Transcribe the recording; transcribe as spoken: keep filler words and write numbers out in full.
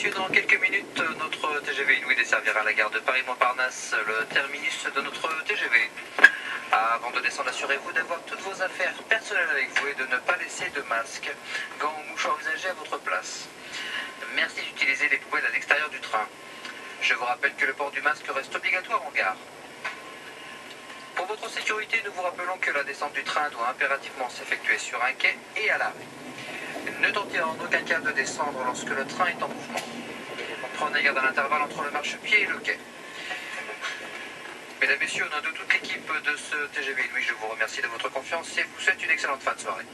messieurs, dans quelques minutes, notre T G V Inouï desservira la gare de Paris-Montparnasse, le terminus de notre T G V. Avant de descendre, assurez-vous d'avoir toutes vos affaires personnelles avec vous et de ne pas laisser de masque, gants ou mouchoirs usagés à votre place. Merci d'utiliser les poubelles à l'extérieur du train. Je vous rappelle que le port du masque reste obligatoire en gare. Pour votre sécurité, nous vous rappelons que la descente du train doit impérativement s'effectuer sur un quai et à l'arrêt. Ne tentez en aucun cas de descendre lorsque le train est en mouvement. Prenez garde à l'intervalle entre le marchepied et le quai. Mesdames, Messieurs, au nom de toute l'équipe de ce T G V Inouï, je vous remercie de votre confiance et vous souhaite une excellente fin de soirée.